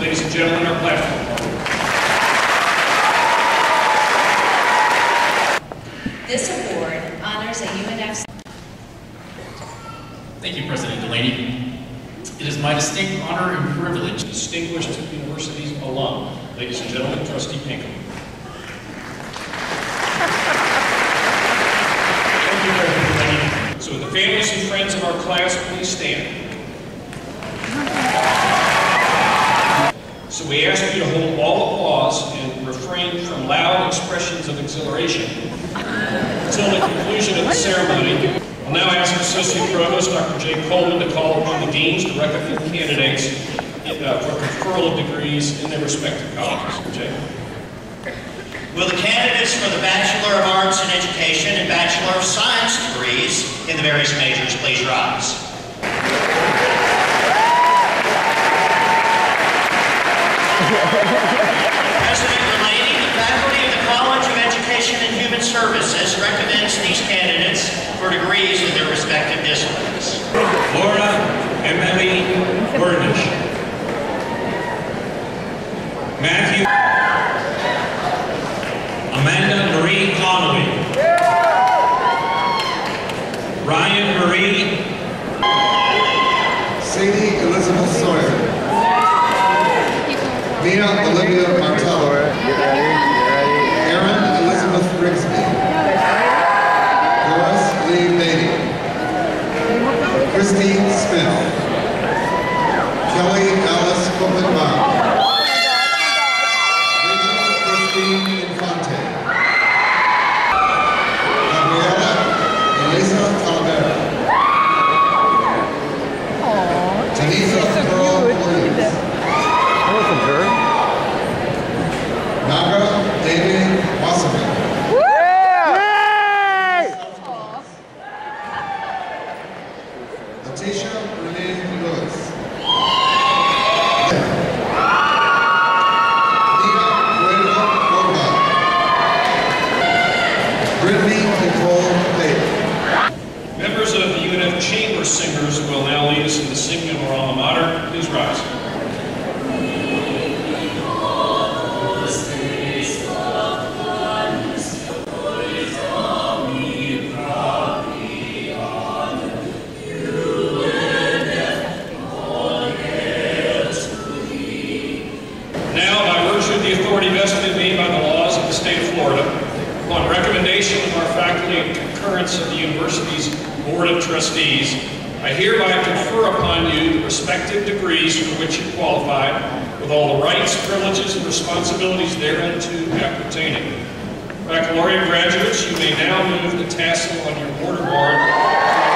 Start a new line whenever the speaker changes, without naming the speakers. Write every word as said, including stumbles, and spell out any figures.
ladies and gentlemen, our platform.
This award honors a U N F.
Thank you, President Delaney. It is my distinct honor and privilege.
Distinguished University's alum, ladies and gentlemen, Trustee Pinkham. Thank you, President Delaney. So, would the families and friends of our class please stand? So we ask you to hold all applause and refrain from loud expressions of exhilaration until the conclusion of the ceremony. I'll now ask Associate Provost Doctor Jay Coleman to call upon the deans to recommend candidates uh, for conferral of degrees in their respective colleges. Jay.
Will the candidates for the Bachelor of Arts in Education and Bachelor of Science degrees in the various majors please rise? President Delaney, the faculty of the College of Education and Human Services recommends these candidates for degrees in their respective disciplines.
Laura Emily Burnish. Matthew Amanda Marie Connolly. Ryan Marie.
Sadie Elizabeth Sawyer. Mia Olivia Martello. Erin Elizabeth Grigsby. Doris Lee Beatty. Christine Smith. Kelly Alice Copeland-Barr. Rachel Christine Infante. Gabriela Elisa Talavera. Tanisa Pearl Williams. Naga, Devi, Wasserman. Letitia Renee Lewis. Nina Guido Borba. Brittany Nicole Bailey.
Members of the U N F Chamber Singers will now lead us in the singing of our alma mater. Please rise. The authority vested in me by the laws of the state of Florida, upon recommendation of our faculty and concurrence of the university's Board of Trustees, I hereby confer upon you the respective degrees for which you qualify, with all the rights, privileges, and responsibilities thereunto appertaining. Baccalaureate graduates, you may now move the tassel on your order board